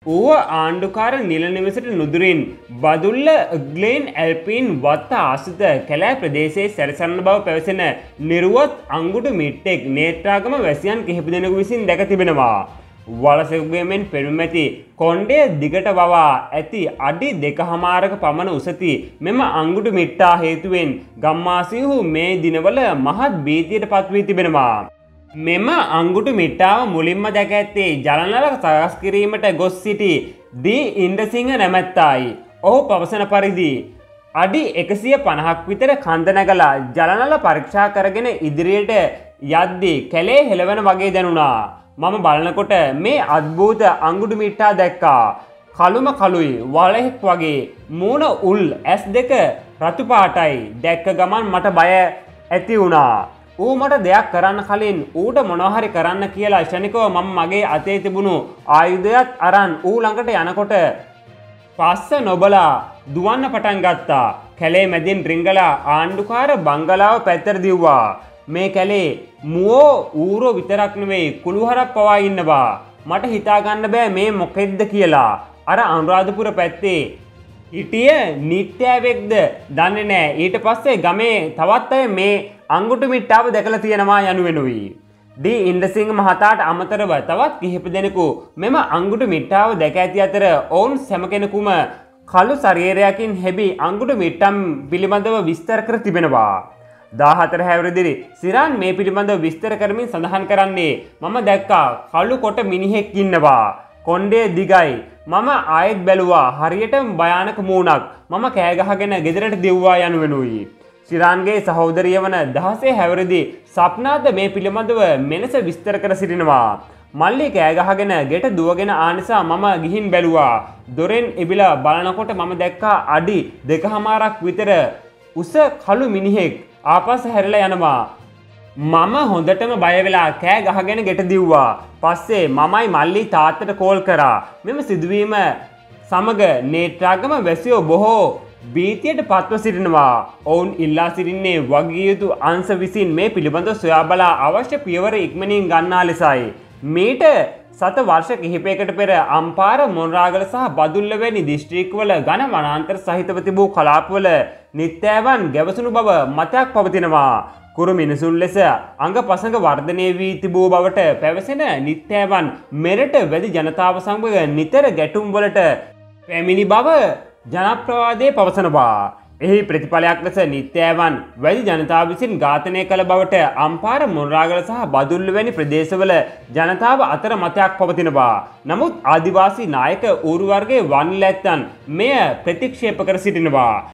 ඌව ආණ්ඩුකාර නිල නිවසට නුදුරින් බදුල්ල ග්ලේන් ඇල්පීන් වත්ත ආශ්‍රිත කැලෑ ප්‍රදේශයේ සැරිසරන බව පැවසෙන නිරුවත් අංගුඩු මිට්ටෙක් නේත්‍රාගම වැසියන් කිහිප දෙනෙකු විසින් දැක තිබෙනවා. වලසෙකුගෙන් පෙනුම් ඇති කොණ්ඩය දිගට වවා ඇති අඩි 2.5ක පමණ උසති මෙම අංගුඩු මිට්ටා හේතුවෙන් ගම්වාසීහු මේ දිනවල මහත් භීතියට පත් වී තිබෙනවා. මෙම අංගුටු මිට්ටාව මුලින්ම දැක ඇත්තේ ජලනල සකස් කිරීමට ගොස් සිටි දී ඉන්ද්‍රසිංහ නැමැත්තායි. ඔහු පවසන පරිදි අඩි 150ක් විතර කන්ද නැගලා ජලනල පරීක්ෂා කරගෙන ඉදිරියට යද්දී කැලේ හෙලවෙන වගේ දැනුණා. මම බලනකොට මේ අද්භූත අංගුටු මිට්ටා දැක්කා. කළුම කළුයි වලහෙක් වගේ මූණ උල් ඇස් දෙක රතු පාටයි. දැක්ක ගමන් මට බය ඇති වුණා. ඌ මට දෙයක් කරන්න කලින් ඌට මොනවහරි කරන්න කියලා ෂණිකව මම මගේ අතේ තිබුණු ආයුධයත් අරන් ඌ ළඟට යනකොට පස්ස නොබලා දුවන්න පටන් ගත්තා. කැලේ මැදින් රිංගලා ආණ්ඩුකාර බංගලාව පැත්තට දිව්වා. මේ කැලේ මුවෝ ඌරෝ විතරක් නෙවෙයි කුළුහරක් පවා ඉන්නවා. මට හිතා ගන්න බෑ මේ මොකෙද්ද කියලා. අර අනුරාධපුර පැත්තේ හිටිය නිත්‍යාවෙක්ද දන්නේ නෑ. ඊට පස්සේ ගමේ තවත් අය මේ අංගුටු මිට්ටාව දැකලා තියෙනවා යනුවෙනුයි. ඩී ඉන්ද්‍රසිංහ මහතාට අමතරව තවත් කිහිප දෙනෙකු මෙම අංගුටු මිට්ටාව දැක ඇති අතර ඔවුන් සෑම කෙනෙකුම කළු ශරීරයකින් හැබි අංගුටු මිට්ටම් පිළිබඳව විස්තර කර තිබෙනවා. 14 හැවිරිදි සිරාන් මේ පිළිබඳව විස්තර කරමින් සඳහන් කරන්නේ මම දැක්කා කළු කොට මිනිහෙක් ඉන්නවා. කොණ්ඩේ දිගයි. මම ආයෙත් බැලුවා හරියටම භයානක මූණක්. මම කෑ ගහගෙන ගෙදරට දිව්වා යනුවෙනුයි. සිරාන්ගේ සහෝදරිය වන 16 හැවිරිදි සප්නාද මේ පිළිබඳව මෙලෙස විස්තර කර සිටිනවා. මල්ලි කෑ ගහගෙන ගෙට දුවගෙන ආ නිසා මම ගිහින් බැලුවා. දොරෙන් එබිලා බලනකොට මම දැක්කා අඩි 2.5ක් විතර උස කළු මිනිහෙක් ආපස්සට හැරිලා යනවා. මම හොඳටම බය වෙලා කෑ ගහගෙන ගෙට දිව්වා. පස්සේ මමයි මල්ලි තාත්තට කෝල් කරා. මෙම සිදුවීම සමග නේත්‍රාගම වැසියෝ බොහෝ භීතියට පත්ව සිටිනවා. ඔවුන් ඉල්ලා සිටින්නේ වගකිව යුතු අංශ විසින් මේ පිළිබඳව සොයා බලා අවශ්‍ය පියවර ඉක්මනින් ගන්නා ලෙසයි. මීට සත වර්ෂ කිහිපයකට පෙර අම්පාර මොනරාගල සහ බදුල්ල වැනි දිස්ත්‍රික්කවල ඝන වනාන්තර සහිතව තිබූ කලාපවල නිත්‍යවන් ගැවසුණු බව මතයක් පවතිනවා. කුරු මිනිසුන් ලෙස අංගපසංග වර්ධනය වී තිබූ බවට පැවසෙන නිත්‍යවන් මෙරට වැඩි ජනතාව සමග නිතර ගැටුම් වලට පැමිණි බව ජනප්‍රවාදයේ පවසනවා. එහි ප්‍රතිඵලයක් ලෙස නිත්‍යවන් වැඩි ජනතාව විසින් ඝාතනය කළ බවට අම්පාර මොනරාගල සහ බදුල්ල වැනි ප්‍රදේශවල ජනතාව අතර මතයක් පවතිනවා. නමුත් ආදිවාසී නායක ඌරු වර්ගයේ වන්ලැත්තන් මෙය ප්‍රතික්ෂේප කර සිටිනවා.